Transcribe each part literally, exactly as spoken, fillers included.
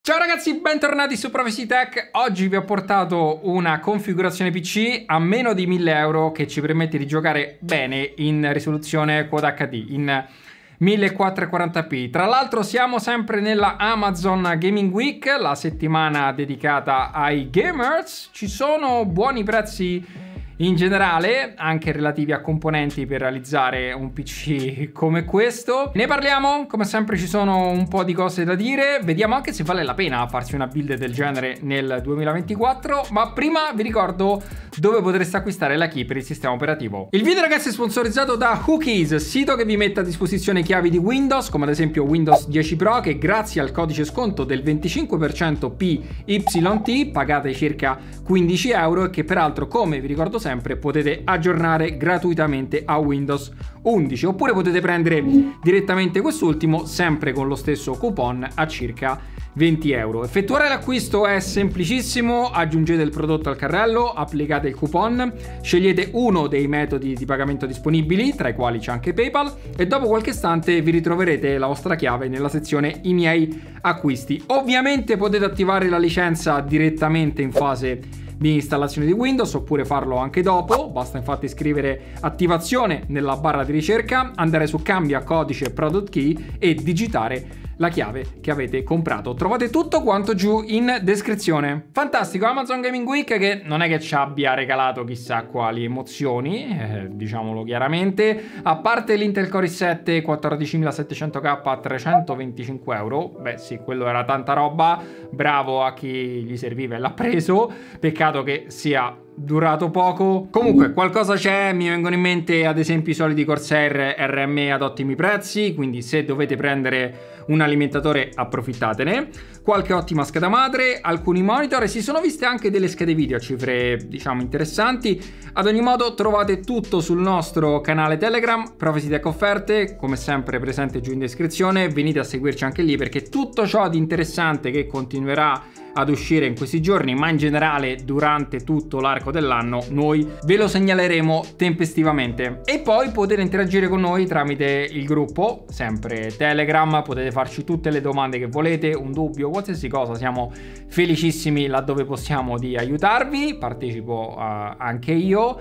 Ciao ragazzi, bentornati su Prophecy Tech. Oggi vi ho portato una configurazione P C a meno di mille euro che ci permette di giocare bene in risoluzione Quad acca di, in millequattrocentoquaranta p. Tra l'altro siamo sempre nella Amazon Gaming Week, la settimana dedicata ai gamers. Ci sono buoni prezzi in generale, anche relativi a componenti per realizzare un P C come questo. Ne parliamo, come sempre ci sono un po' di cose da dire, vediamo anche se vale la pena farsi una build del genere nel duemilaventiquattro, ma prima vi ricordo dove potreste acquistare la key per il sistema operativo. Il video ragazzi è sponsorizzato da Whokeys, sito che vi mette a disposizione chiavi di Windows, come ad esempio Windows dieci Pro, che grazie al codice sconto del venticinque per cento P Y T pagate circa quindici euro e che peraltro, come vi ricordo sempre, potete aggiornare gratuitamente a Windows undici, oppure potete prendere direttamente quest'ultimo sempre con lo stesso coupon a circa venti euro. Effettuare l'acquisto è semplicissimo: aggiungete il prodotto al carrello, applicate il coupon, scegliete uno dei metodi di pagamento disponibili, tra i quali c'è anche PayPal, e dopo qualche istante vi ritroverete la vostra chiave nella sezione I miei acquisti. Ovviamente potete attivare la licenza direttamente in fase di installazione di Windows, oppure farlo anche dopo. Basta infatti scrivere attivazione nella barra di ricerca, andare su cambia codice product key e digitare la chiave che avete comprato. Trovate tutto quanto giù in descrizione. Fantastico, Amazon Gaming Week che non è che ci abbia regalato chissà quali emozioni, eh, diciamolo chiaramente, a parte l'Intel Core i sette quattordicimilasettecento K a trecentoventicinque euro. Beh sì, quello era tanta roba, bravo a chi gli serviva e l'ha preso, peccato che sia durato poco. Comunque qualcosa c'è, mi vengono in mente ad esempio i soliti Corsair R M E ad ottimi prezzi, quindi se dovete prendere un alimentatore approfittatene, qualche ottima scheda madre, alcuni monitor, e si sono viste anche delle schede video a cifre diciamo interessanti. Ad ogni modo trovate tutto sul nostro canale Telegram, Prophecy Tech Offerte, come sempre presente giù in descrizione. Venite a seguirci anche lì perché tutto ciò di interessante che continuerà ad uscire in questi giorni, ma in generale durante tutto l'arco dell'anno, noi ve lo segnaleremo tempestivamente. E poi potete interagire con noi tramite il gruppo, sempre Telegram, potete farci tutte le domande che volete, un dubbio, qualsiasi cosa, siamo felicissimi laddove possiamo di aiutarvi, partecipo uh, anche io.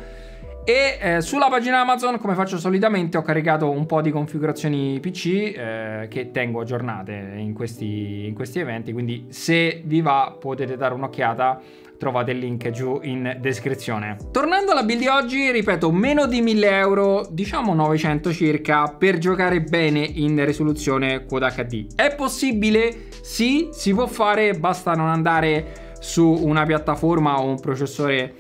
E eh, sulla pagina Amazon, come faccio solitamente, ho caricato un po' di configurazioni P C eh, che tengo aggiornate in questi, in questi eventi, quindi se vi va potete dare un'occhiata, trovate il link giù in descrizione. Tornando alla build di oggi, ripeto, meno di mille euro, diciamo novecento circa, per giocare bene in risoluzione Quad acca di. È possibile? Sì, si può fare, basta non andare su una piattaforma o un processore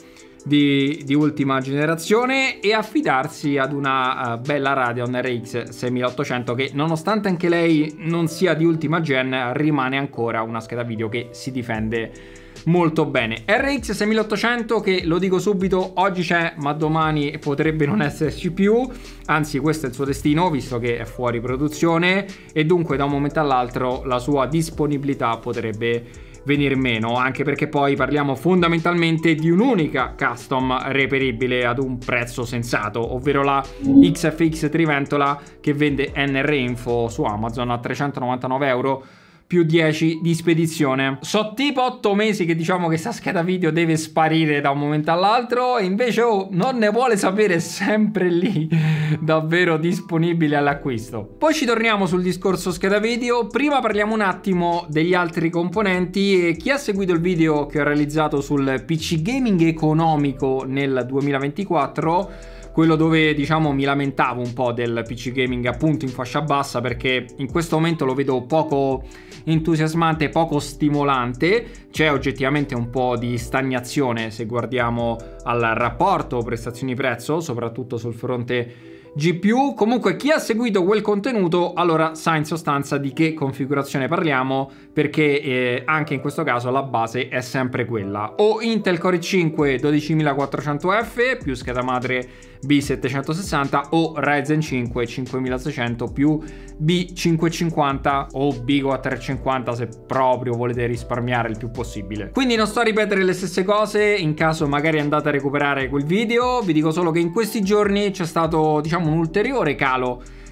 Di, di ultima generazione e affidarsi ad una uh, bella Radeon R X sessantaottocento che, nonostante anche lei non sia di ultima gen, rimane ancora una scheda video che si difende molto bene. R X sessantaottocento che, lo dico subito, oggi c'è ma domani potrebbe non esserci più, anzi questo è il suo destino visto che è fuori produzione, e dunque da un momento all'altro la sua disponibilità potrebbe venir meno, anche perché poi parliamo fondamentalmente di un'unica custom reperibile ad un prezzo sensato, ovvero la X F X Triventola che vende N R Info su Amazon a trecentonovantanove euro più dieci di spedizione. So tipo otto mesi che diciamo che sta scheda video deve sparire da un momento all'altro, e invece oh, non ne vuole sapere, sempre lì, davvero disponibile all'acquisto. Poi ci torniamo sul discorso scheda video, prima parliamo un attimo degli altri componenti. E chi ha seguito il video che ho realizzato sul P C gaming economico nel duemilaventiquattro, quello dove diciamo mi lamentavo un po' del P C gaming appunto in fascia bassa, perché in questo momento lo vedo poco entusiasmante, poco stimolante, c'è oggettivamente un po' di stagnazione se guardiamo al rapporto prestazioni-prezzo, soprattutto sul fronte G P U. Comunque chi ha seguito quel contenuto allora sa in sostanza di che configurazione parliamo, perché eh, anche in questo caso la base è sempre quella: o Intel Core i cinque dodicimilaquattrocento F più scheda madre B settecentosessanta, o Ryzen cinque cinquemilaseicento più B cinquecentocinquanta o B quattrocentocinquanta se proprio volete risparmiare il più possibile. Quindi non sto a ripetere le stesse cose, in caso magari andate a recuperare quel video. Vi dico solo che in questi giorni c'è stato diciamo un ulteriore calo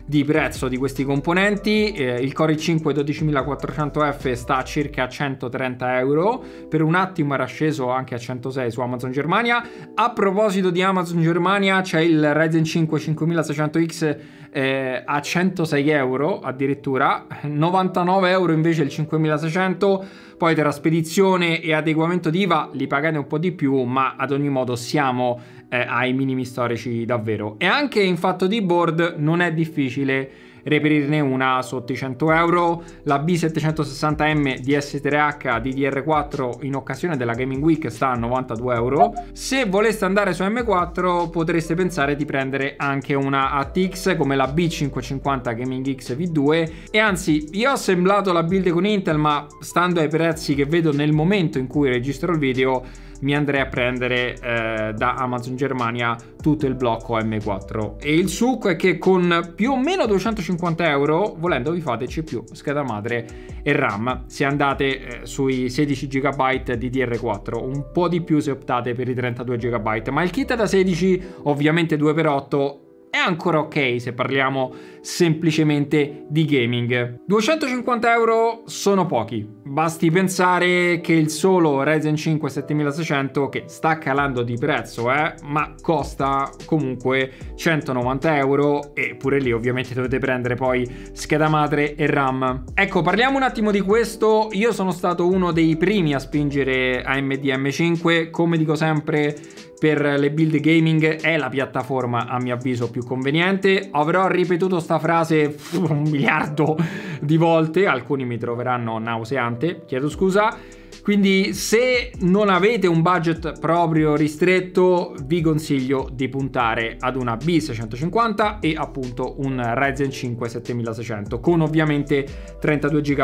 di prezzo di questi componenti. Eh, il Core i cinque dodicimilaquattrocento F sta a circa centotrenta euro, per un attimo era sceso anche a centosei su Amazon Germania. A proposito di Amazon Germania, c'è il Ryzen cinque cinquemilaseicento X eh, a centosei euro addirittura, novantanove euro invece il cinquemilaseicento. Poi tra spedizione e adeguamento di I V A li pagate un po' di più, ma ad ogni modo siamo eh, ai minimi storici davvero. E anche in fatto di board non è difficile reperirne una sotto i cento euro. La B settecentosessanta M D S tre H D D R quattro in occasione della Gaming Week sta a novantadue euro. Se voleste andare su M quattro potreste pensare di prendere anche una A T X come la B cinquecentocinquanta Gaming X V due, e anzi io ho assemblato la build con Intel, ma stando ai prezzi che vedo nel momento in cui registro il video mi andrei a prendere eh, da Amazon Germania tutto il blocco M quattro. E il succo è che con più o meno duecentocinquanta euro, volendo, vi fate C P U, scheda madre e RAM se andate eh, sui sedici giga D D R quattro, un po' di più se optate per i trentadue giga, ma il kit da sedici, ovviamente due per otto, è ancora ok se parliamo semplicemente di gaming. duecentocinquanta euro sono pochi, basti pensare che il solo Ryzen cinque settemilaseicento, che sta calando di prezzo eh, ma costa comunque centonovanta euro, e pure lì ovviamente dovete prendere poi scheda madre e RAM. Ecco, parliamo un attimo di questo. Io sono stato uno dei primi a spingere A M D M cinque, come dico sempre, per le build gaming è la piattaforma a mio avviso più conveniente. Avrò ripetuto sta frase un miliardo di volte, alcuni mi troveranno nauseante, chiedo scusa. Quindi se non avete un budget proprio ristretto, vi consiglio di puntare ad una B seicentocinquanta e appunto un Ryzen cinque settemilaseicento con ovviamente trentadue giga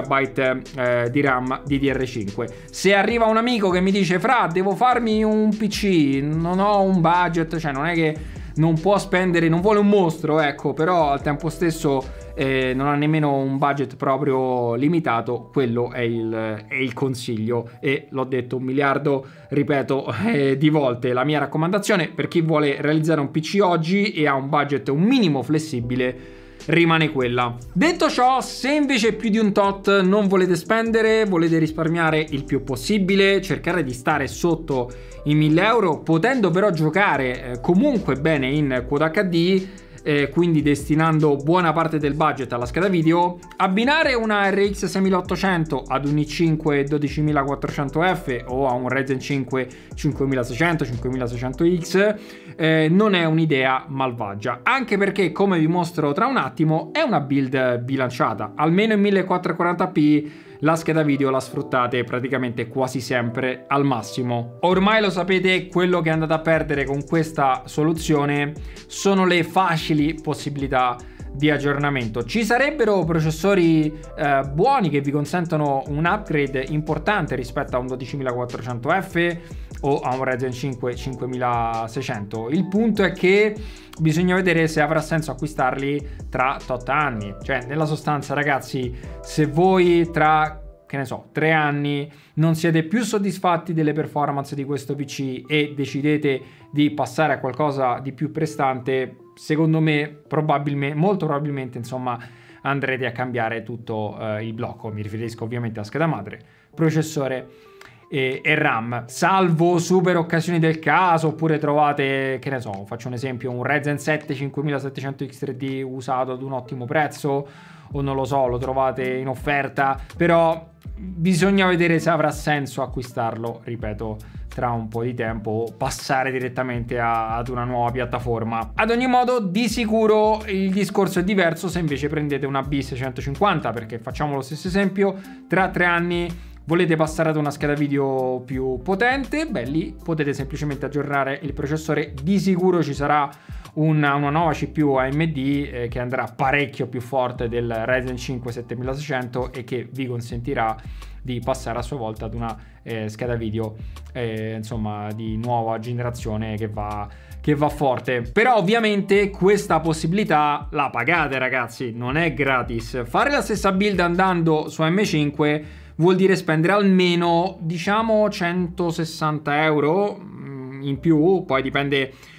eh, di RAM D D R cinque. Se arriva un amico che mi dice: Fra, devo farmi un P C, non ho un budget, cioè non è che non può spendere, non vuole un mostro, ecco, però al tempo stesso eh, non ha nemmeno un budget proprio limitato, quello è il, è il consiglio, e l'ho detto un miliardo, ripeto, eh, di volte. La mia raccomandazione per chi vuole realizzare un P C oggi e ha un budget un minimo flessibile rimane quella. Detto ciò, se invece più di un tot non volete spendere, volete risparmiare il più possibile, cercare di stare sotto i mille euro, potendo però giocare eh, comunque bene in Quad H D, eh, quindi destinando buona parte del budget alla scheda video, abbinare una R X sessantaottocento ad un i cinque dodicimilaquattrocento F o a un Ryzen cinque cinquemilaseicento cinquemilaseicento X eh, non è un'idea malvagia, anche perché, come vi mostro tra un attimo, è una build bilanciata. Almeno in millequattrocentoquaranta p la scheda video la sfruttate praticamente quasi sempre al massimo. Ormai lo sapete, quello che andate a perdere con questa soluzione sono le facili possibilità di aggiornamento. Ci sarebbero processori eh, buoni che vi consentono un upgrade importante rispetto a un dodicimilaquattrocento F o a un Ryzen cinque cinquemilaseicento. Il punto è che bisogna vedere se avrà senso acquistarli tra tot anni. Cioè, nella sostanza, ragazzi, se voi tra, che ne so, tre anni non siete più soddisfatti delle performance di questo P C e decidete di passare a qualcosa di più prestante, secondo me, probabilmente, molto probabilmente, insomma, andrete a cambiare tutto eh, il blocco. Mi riferisco ovviamente a scheda madre, processore e, e RAM, salvo super occasioni del caso, oppure trovate, che ne so, faccio un esempio, un Ryzen sette cinquemilasettecento X tre D usato ad un ottimo prezzo, o non lo so, lo trovate in offerta, però bisogna vedere se avrà senso acquistarlo, ripeto, tra un po' di tempo, o passare direttamente a, ad una nuova piattaforma. Ad ogni modo, di sicuro il discorso è diverso se invece prendete una B seicentocinquanta, perché facciamo lo stesso esempio, tra tre anni volete passare ad una scheda video più potente, beh, lì potete semplicemente aggiornare il processore. Di sicuro ci sarà una, una nuova C P U A M D eh, che andrà parecchio più forte del Ryzen cinque settemilaseicento e che vi consentirà di passare a sua volta ad una eh, scheda video eh, insomma di nuova generazione che va, che va forte. Però ovviamente questa possibilità la pagate, ragazzi, non è gratis. Fare la stessa build andando su A M cinque vuol dire spendere almeno, diciamo, centosessanta euro in più, poi dipende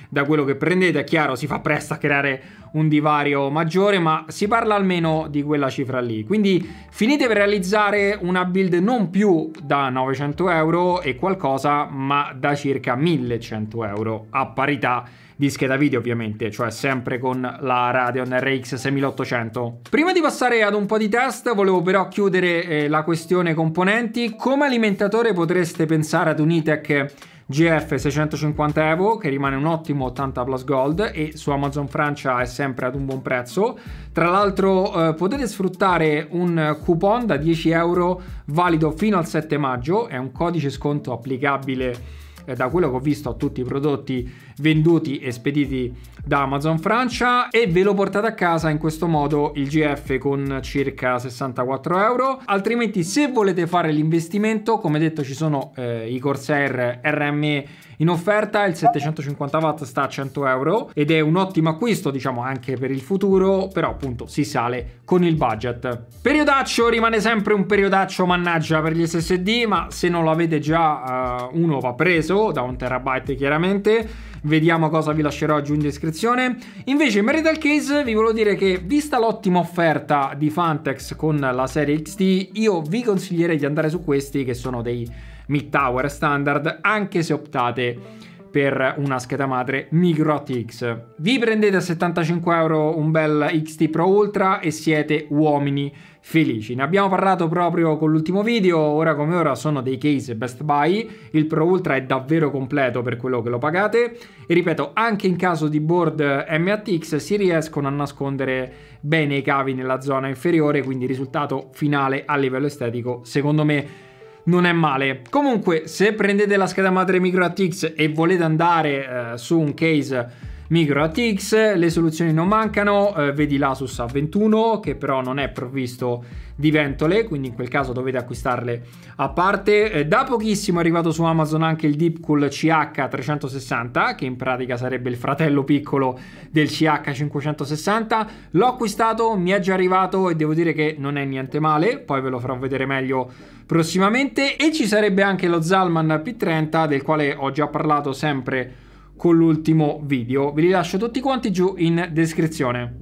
da quello che prendete. È chiaro, si fa presto a creare un divario maggiore, ma si parla almeno di quella cifra lì. Quindi finite per realizzare una build non più da novecento euro e qualcosa, ma da circa millecento euro a parità di scheda video, ovviamente, cioè sempre con la Radeon R X sessantaottocento. Prima di passare ad un po' di test, volevo però chiudere eh, la questione componenti. Come alimentatore potreste pensare ad un I T E C G F seicentocinquanta Evo, che rimane un ottimo ottanta plus gold e su Amazon Francia è sempre ad un buon prezzo. Tra l'altro eh, potete sfruttare un coupon da dieci euro valido fino al sette maggio, è un codice sconto applicabile da quello che ho visto a tutti i prodotti venduti e spediti da Amazon Francia, e ve lo portate a casa in questo modo il G F con circa sessantaquattro euro. Altrimenti, se volete fare l'investimento, come detto, ci sono eh, i Corsair R M E in offerta. Il settecentocinquanta watt sta a cento euro ed è un ottimo acquisto, diciamo, anche per il futuro, però appunto si sale con il budget. Periodaccio rimane sempre un periodaccio, mannaggia, per gli S S D, ma se non lo avete già uh, uno va preso da un terabyte, chiaramente. Vediamo cosa vi lascerò giù in descrizione. Invece in merito al case vi volevo dire che, vista l'ottima offerta di Phanteks con la serie X T, io vi consiglierei di andare su questi, che sono dei mid tower standard, anche se optate per una scheda madre micro A T X. Vi prendete a settantacinque euro un bel X T Pro Ultra e siete uomini felici. Ne abbiamo parlato proprio con l'ultimo video. Ora come ora sono dei case best buy. Il Pro Ultra è davvero completo per quello che lo pagate, e ripeto, anche in caso di board M A T X si riescono a nascondere bene i cavi nella zona inferiore, quindi il risultato finale a livello estetico secondo me non è male. Comunque, se prendete la scheda madre micro A T X e volete andare eh, su un case micro A T X, le soluzioni non mancano. Eh, vedi l'Asus A ventuno, che però non è provvisto di ventole, quindi in quel caso dovete acquistarle a parte. Eh, da pochissimo è arrivato su Amazon anche il Deepcool C H trecentosessanta, che in pratica sarebbe il fratello piccolo del C H cinquecentosessanta. L'ho acquistato, mi è già arrivato e devo dire che non è niente male, poi ve lo farò vedere meglio prossimamente. E ci sarebbe anche lo Zalman P trenta, del quale ho già parlato sempre con l'ultimo video. Vi li lascio tutti quanti giù in descrizione.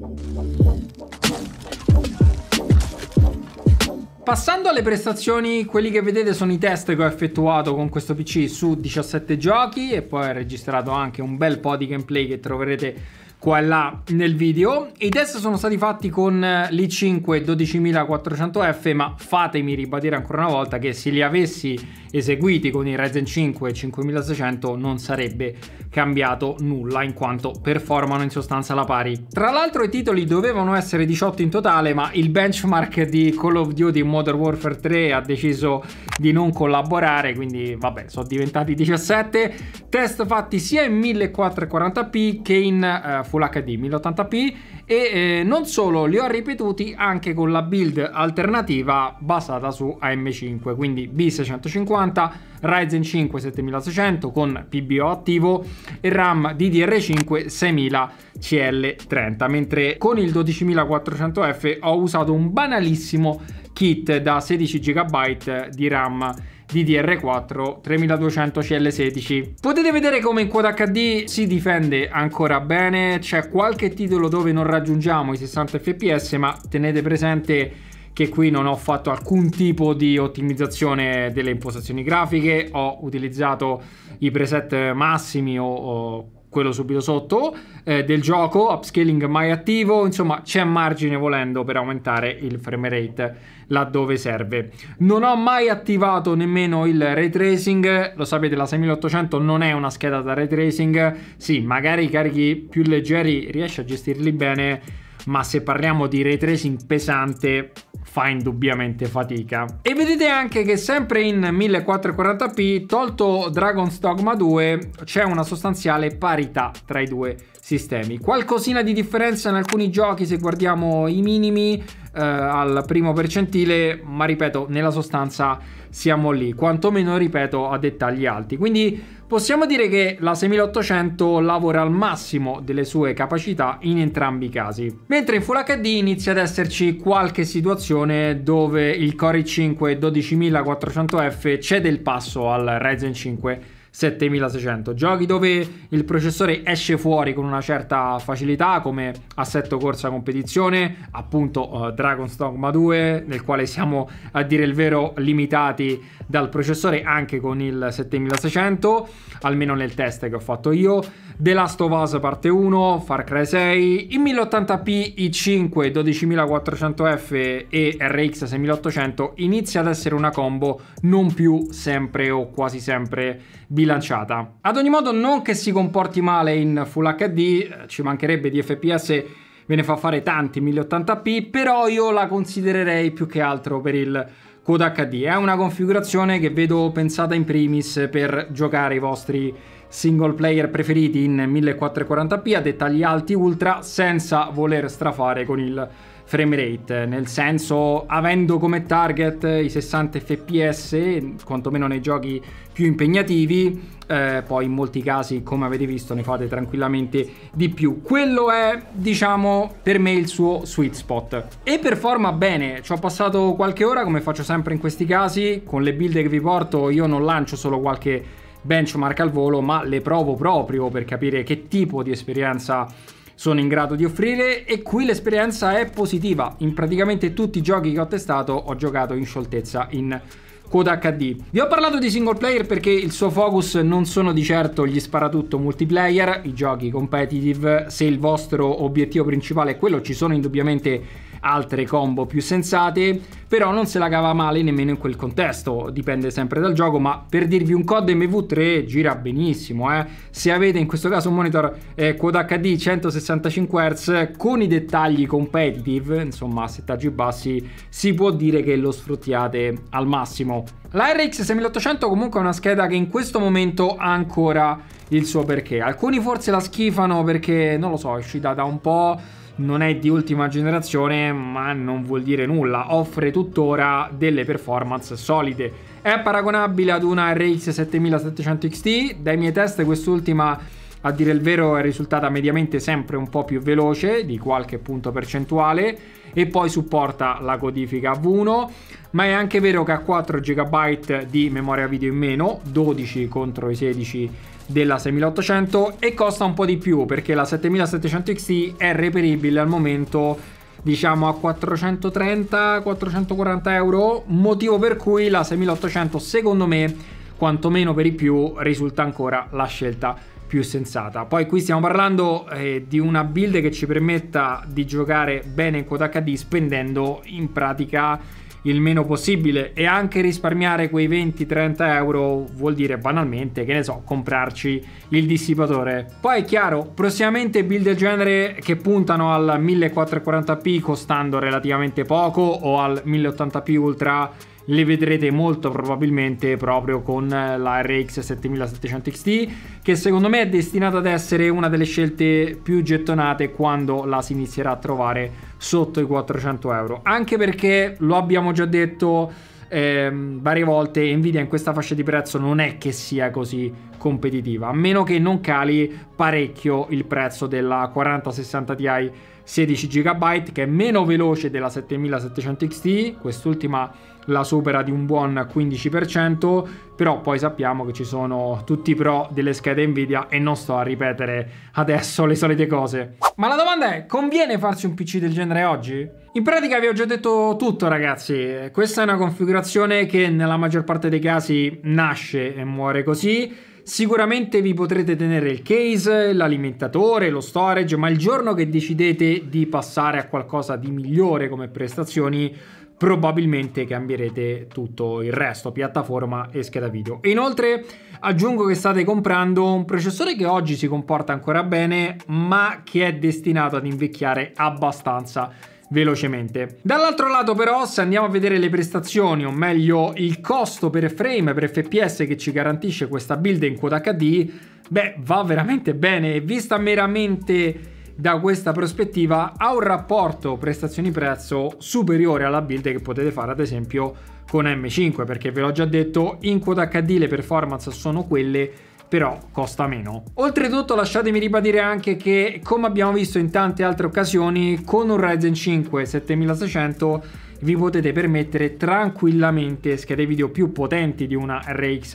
Passando alle prestazioni, quelli che vedete sono i test che ho effettuato con questo P C su diciassette giochi, e poi ho registrato anche un bel po' di gameplay che troverete qua e là nel video. I test sono stati fatti con l'i cinque dodicimilaquattrocento F, ma fatemi ribadire ancora una volta che se li avessi eseguiti con i Ryzen cinque cinquemilaseicento non sarebbe cambiato nulla, in quanto performano in sostanza alla pari. Tra l'altro i titoli dovevano essere diciotto in totale, ma il benchmark di Call of Duty Modern Warfare tre ha deciso di non collaborare, quindi vabbè, sono diventati diciassette. Test fatti sia in millequattrocentoquaranta p che in uh, Full H D mille ottanta p, e eh, non solo, li ho ripetuti anche con la build alternativa basata su A M cinque, quindi B seicentocinquanta, Ryzen cinque settemilaseicento con P B O attivo e RAM D D R cinque seimila C L trenta, mentre con il dodicimilaquattrocento F ho usato un banalissimo kit da sedici giga di RAM D D R quattro tremiladuecento C L sedici. Potete vedere come in Quad H D si difende ancora bene. C'è qualche titolo dove non raggiungiamo i sessanta F P S, ma tenete presente che qui non ho fatto alcun tipo di ottimizzazione delle impostazioni grafiche. Ho utilizzato i preset massimi o, o quello subito sotto eh, del gioco, upscaling mai attivo, insomma c'è margine volendo per aumentare il frame rate laddove serve. Non ho mai attivato nemmeno il ray tracing, lo sapete, la seimilaottocento non è una scheda da ray tracing. Sì, magari i carichi più leggeri riesce a gestirli bene, ma se parliamo di ray tracing pesante fa indubbiamente fatica. E vedete anche che sempre in millequattrocentoquaranta p, tolto Dragon's Dogma due, c'è una sostanziale parità tra i due sistemi. Qualcosina di differenza in alcuni giochi se guardiamo i minimi eh, al primo percentile, ma ripeto, nella sostanza siamo lì, quantomeno ripeto a dettagli alti. Quindi possiamo dire che la seimilaottocento lavora al massimo delle sue capacità in entrambi i casi, mentre in Full H D inizia ad esserci qualche situazione dove il Core i cinque dodicimilaquattrocento F cede il passo al Ryzen cinque settemilaseicento. Giochi dove il processore esce fuori con una certa facilità, come Assetto Corsa Competizione, appunto uh, Dragon's Dogma due, nel quale siamo a dire il vero limitati dal processore anche con il settemilaseicento, almeno nel test che ho fatto io. The Last of Us parte uno, Far Cry sei, in mille ottanta p i cinque dodicimilaquattrocento F e R X seimilaottocento inizia ad essere una combo non più sempre o quasi sempre bilanciata. Ad ogni modo, non che si comporti male in Full H D, ci mancherebbe, di F P S ve ne fa fare tanti mille ottanta p, però io la considererei più che altro per il Quad H D. È una configurazione che vedo pensata in primis per giocare i vostri single player preferiti in millequattrocentoquaranta p a dettagli alti ultra, senza voler strafare con il frame rate, nel senso, avendo come target i sessanta F P S, quantomeno nei giochi più impegnativi. Eh, poi in molti casi, come avete visto, ne fate tranquillamente di più. Quello è, diciamo, per me il suo sweet spot e performa bene. Ci ho passato qualche ora, come faccio sempre in questi casi. Con le build che vi porto io non lancio solo qualche benchmark al volo, ma le provo proprio per capire che tipo di esperienza sono in grado di offrire, e qui l'esperienza è positiva. In praticamente tutti i giochi che ho testato ho giocato in scioltezza in Quad H D. Vi ho parlato di single player perché il suo focus non sono di certo gli sparatutto multiplayer, i giochi competitive. Se il vostro obiettivo principale è quello, ci sono indubbiamente altre combo più sensate, però non se la cava male nemmeno in quel contesto, dipende sempre dal gioco. Ma per dirvi, un C O D M V tre gira benissimo, eh. Se avete in questo caso un monitor eh, Quad H D centosessantacinque hertz con i dettagli competitive, insomma a settaggi bassi, si può dire che lo sfruttiate al massimo. La R X seimilaottocento comunque è una scheda che in questo momento ha ancora il suo perché. Alcuni forse la schifano perché, non lo so, è uscita da un po', non è di ultima generazione, ma non vuol dire nulla. Offre tuttora delle performance solide. È paragonabile ad una R X settemilasettecento X T. Dai miei test quest'ultima, a dire il vero, è risultata mediamente sempre un po' più veloce di qualche punto percentuale, e poi supporta la codifica A V uno, ma è anche vero che ha quattro giga di memoria video in meno, dodici contro i sedici della seimilaottocento, e costa un po' di più perché la settemilasettecento X T è reperibile al momento, diciamo, a quattrocentotrenta quattrocentoquaranta euro, motivo per cui la seimilaottocento, secondo me, quantomeno per i più, risulta ancora la scelta più sensata. Poi qui stiamo parlando eh, di una build che ci permetta di giocare bene in Quad H D spendendo in pratica il meno possibile, e anche risparmiare quei venti trenta euro vuol dire banalmente, che ne so, comprarci il dissipatore. Poi è chiaro, prossimamente build del genere che puntano al millequattrocentoquaranta p costando relativamente poco, o al mille ottanta p ultra, le vedrete molto probabilmente proprio con la R X settemilasettecento X T, che secondo me è destinata ad essere una delle scelte più gettonate quando la si inizierà a trovare sotto i quattrocento euro. Anche perché, lo abbiamo già detto ehm, varie volte, Nvidia in questa fascia di prezzo non è che sia così competitiva, a meno che non cali parecchio il prezzo della quaranta sessanta Ti sedici giga, che è meno veloce della settemilasettecento X T. Quest'ultima la supera di un buon quindici per cento, però poi sappiamo che ci sono tutti i pro delle schede Nvidia e non sto a ripetere adesso le solite cose. Ma la domanda è: conviene farsi un P C del genere oggi? In pratica vi ho già detto tutto, ragazzi. Questa è una configurazione che nella maggior parte dei casi nasce e muore così. Sicuramente vi potrete tenere il case, l'alimentatore, lo storage, ma il giorno che decidete di passare a qualcosa di migliore come prestazioni, probabilmente cambierete tutto il resto, piattaforma e scheda video. E inoltre aggiungo che state comprando un processore che oggi si comporta ancora bene, ma che è destinato ad invecchiare abbastanza velocemente. Dall'altro lato però, se andiamo a vedere le prestazioni, o meglio il costo per frame, per F P S che ci garantisce questa build in Quad H D, beh, va veramente bene. Vista meramente da questa prospettiva, ha un rapporto prestazioni-prezzo superiore alla build che potete fare ad esempio con M cinque, perché ve l'ho già detto, in Quad H D le performance sono quelle, però costa meno. Oltretutto lasciatemi ribadire anche che, come abbiamo visto in tante altre occasioni, con un Ryzen cinque settemilaseicento vi potete permettere tranquillamente schede video più potenti di una R X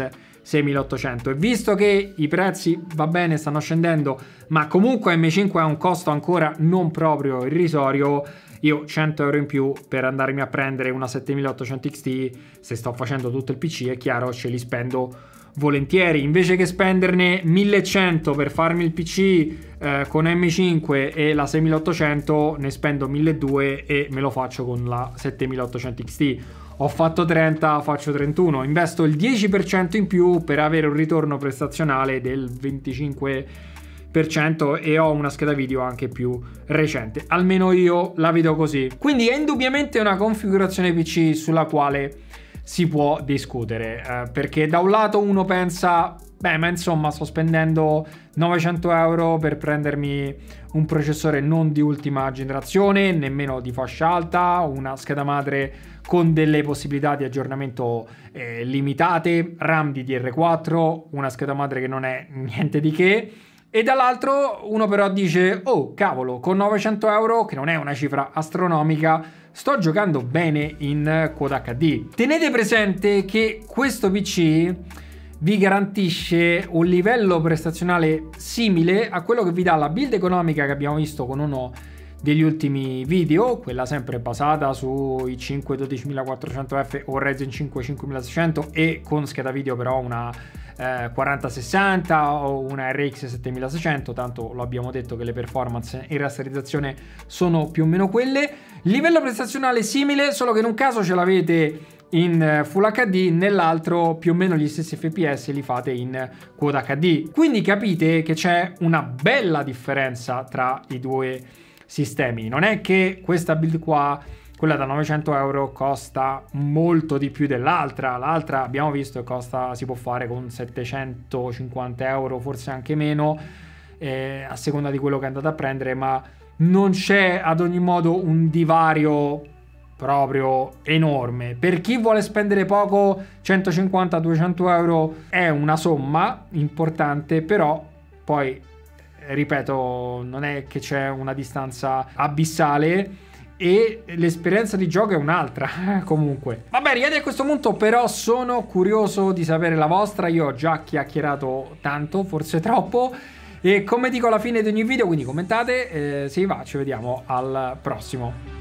seimilaottocento. E visto che i prezzi, va bene, stanno scendendo, ma comunque M cinque ha un costo ancora non proprio irrisorio, io cento euro in più per andarmi a prendere una settemilaottocento X T, se sto facendo tutto il P C, è chiaro, ce li spendo volentieri. Invece che spenderne millecento per farmi il P C eh, con M cinque e la seimilaottocento, ne spendo milleduecento e me lo faccio con la settemilaottocento X T. Ho fatto trenta, faccio trentuno, investo il dieci per cento in più per avere un ritorno prestazionale del venticinque per cento e ho una scheda video anche più recente. Almeno io la vedo così. Quindi è indubbiamente una configurazione P C sulla quale si può discutere, eh, perché da un lato uno pensa, beh, ma insomma sto spendendo novecento euro per prendermi un processore non di ultima generazione, nemmeno di fascia alta, una scheda madre con delle possibilità di aggiornamento eh, limitate, RAM D D R quattro, una scheda madre che non è niente di che. E dall'altro uno però dice, oh cavolo, con novecento euro, che non è una cifra astronomica, sto giocando bene in Quad H D. Tenete presente che questo P C vi garantisce un livello prestazionale simile a quello che vi dà la build economica che abbiamo visto con uno degli ultimi video, quella sempre basata sui cinque dodicimilaquattrocento F o Ryzen cinque cinquemilaseicento e con scheda video però una eh, quaranta sessanta o una R X settemilaseicento, tanto lo abbiamo detto che le performance in rasterizzazione sono più o meno quelle. Livello prestazionale simile, solo che in un caso ce l'avete in Full H D, nell'altro più o meno gli stessi F P S li fate in Quad H D. Quindi capite che c'è una bella differenza tra i due sistemi. Non è che questa build qua, quella da novecento euro, costa molto di più dell'altra. L'altra abbiamo visto che costa, si può fare con settecentocinquanta euro, forse anche meno, eh, a seconda di quello che andate a prendere, ma non c'è ad ogni modo un divario proprio enorme. Per chi vuole spendere poco, centocinquanta duecento euro è una somma importante, però poi ripeto, non è che c'è una distanza abissale e l'esperienza di gioco è un'altra. Comunque vabbè, ragazzi, a questo punto però sono curioso di sapere la vostra. Io ho già chiacchierato tanto, forse troppo, e come dico alla fine di ogni video, quindi commentate, eh, se vi va ci vediamo al prossimo.